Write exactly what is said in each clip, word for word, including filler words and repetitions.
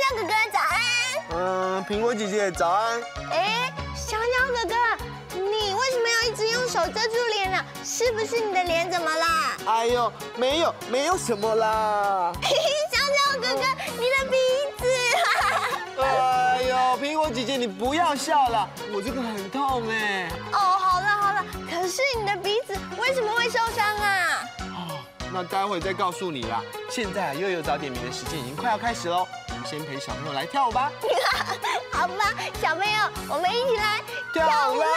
哥哥早安。 嗯，苹果姐姐早安。 哎，小鸟哥哥，你为什么要一直用手遮住脸呢？是不是你的脸怎么啦？ 哎呦，没有，没有什么啦。 嘿嘿，小鸟哥哥，你的鼻子。 哎呦，苹果姐姐，你不要笑了，我这个很痛哎。 哦，好了好了，可是你的鼻子为什么会受伤啊？ 哦，那待会再告诉你啦。现在啊，悠悠早点名的时间已经快要开始喽，我们先陪小朋友来跳舞吧。 好吧，小朋友，我们一起来跳舞喽！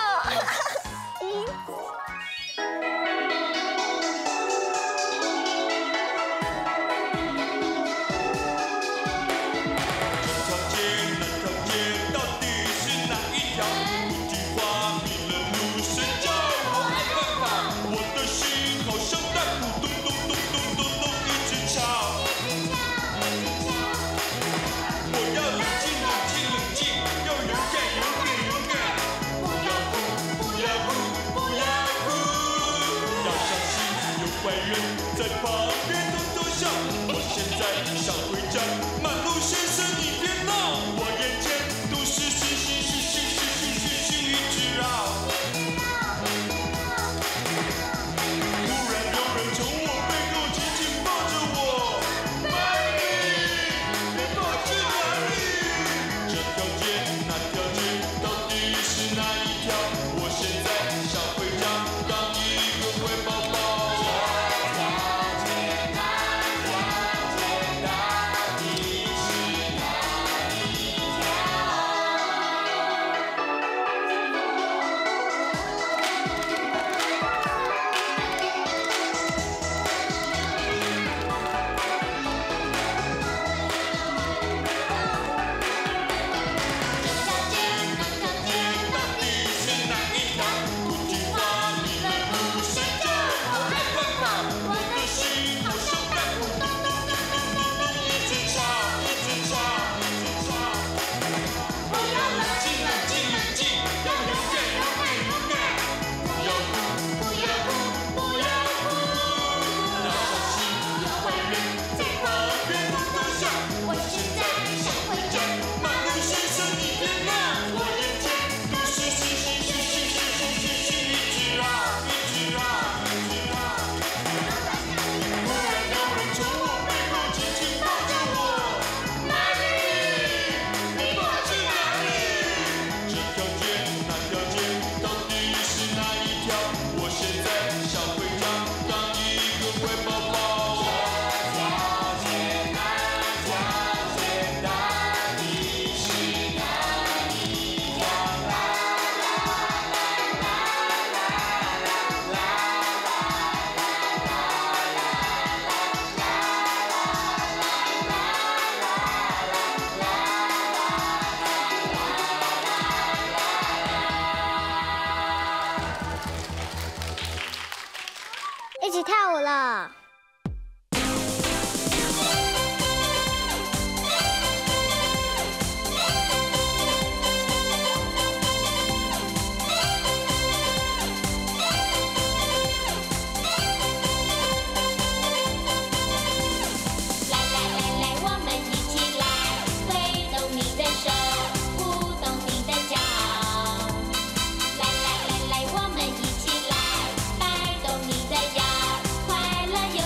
在旁边偷偷笑，我现在想回家，马路先生你别闹，我眼前都是星星星星星星星星一直绕。突然有人从我背后紧紧抱着我，妈咪，你跑去哪里？这条街那条街到底是哪一条？我现在想回家，当一个乖宝宝。 一起跳舞了。 来来来来，我们一起来，摆动你的腰，快乐。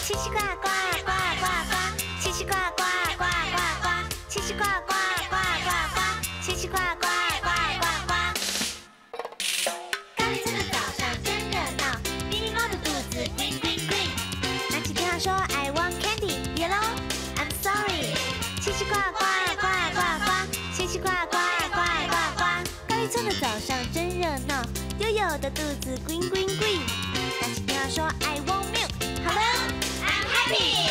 奇奇怪怪怪怪怪，奇奇怪怪怪怪怪，奇奇怪怪怪怪怪，奇奇怪怪怪怪怪。咖喱村的早上真热闹，咪咪猫的肚子 green green green。南起跳说 I want candy yellow I'm sorry。奇奇怪怪怪怪怪，奇奇怪怪怪怪怪。咖喱村的早上真热闹，悠悠的肚子 green green green。南起跳说 I want milk。Hello I'm happy。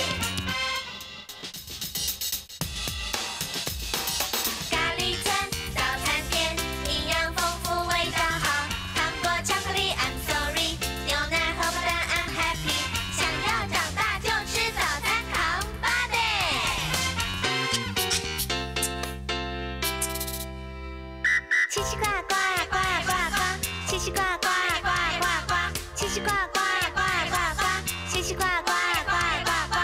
咖喱村早餐店，营养丰富，味道好。糖果、巧克力 I'm sorry， 牛奶、荷包蛋 I'm happy。想要长大就吃早餐扛把子。奇奇怪怪怪怪怪，奇奇怪怪怪怪怪，奇奇怪怪怪怪怪，奇奇怪怪怪怪怪。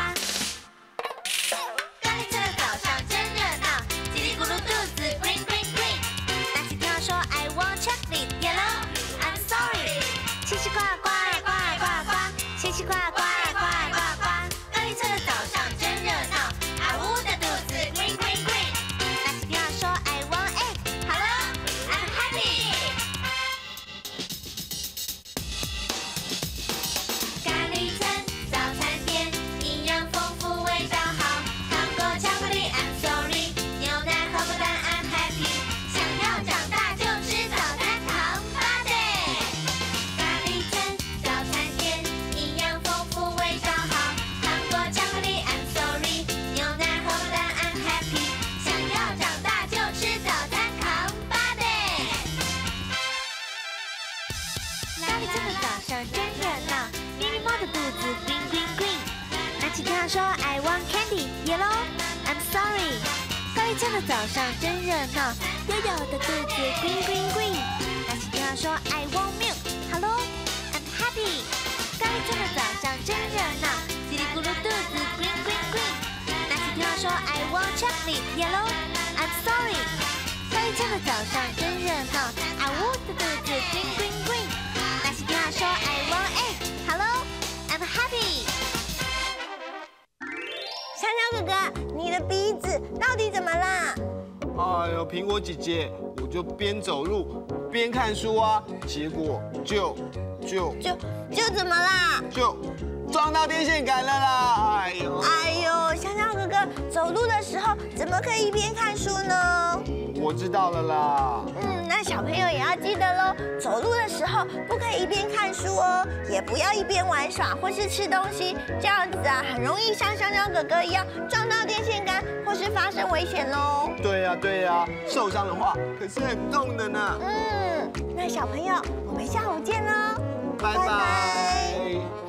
咖喱村的早上真热闹，叽里咕噜肚子 green green green。大起跳说 I want chocolate yellow I'm sorry。奇奇怪怪怪怪怪，奇奇怪怪怪怪怪。咖喱村的早上真热闹，啊呜的肚子 green green green。大起跳说 I want egg。Hello I'm happy。咖喱村早餐店，营养丰富，味道好。糖果、巧克力 I'm sorry， 牛奶、荷包蛋 I'm happy。想要长大就吃早餐扛把子。咖喱村早餐店，营养丰富，味道好。糖果、巧克力 I'm sorry， 牛奶、荷包蛋 I'm happy。想要长大就吃早餐扛把子。咖喱村的早上真热闹，咪咪猫的肚子 green green green。拿起跳说 I want candy yellow I'm sorry。咖喱村的早上真热闹，悠悠的肚子 green green green。拿起跳说 I want milk。Hello I'm happy。咖喱村的早上真热闹，叽里咕噜肚子 green green green。拿起跳说 I want chocolate yellow I'm sorry。咖喱村的早上真热闹，啊呜的肚子 green green green。拿起跳说 I want egg。Hello I'm happy。香蕉哥哥，你的鼻子到底怎么啦？ 哎呦，苹果姐姐，我就边走路边看书啊，结果就就就就怎么啦？ 就撞到电线杆了啦！哎呦， 哎呦，香蕉哥哥走路的时候怎么可以一边看书呢？ 我知道了啦。 嗯，那小朋友也要记得喽，走路的时候不可以一边看书哦，也不要一边玩耍或是吃东西，这样子啊，很容易像香蕉哥哥一样撞到电线杆或是发生危险喽。 对呀对呀，受伤的话可是很痛的呢。 嗯，那小朋友，我们下午见喽， 拜拜。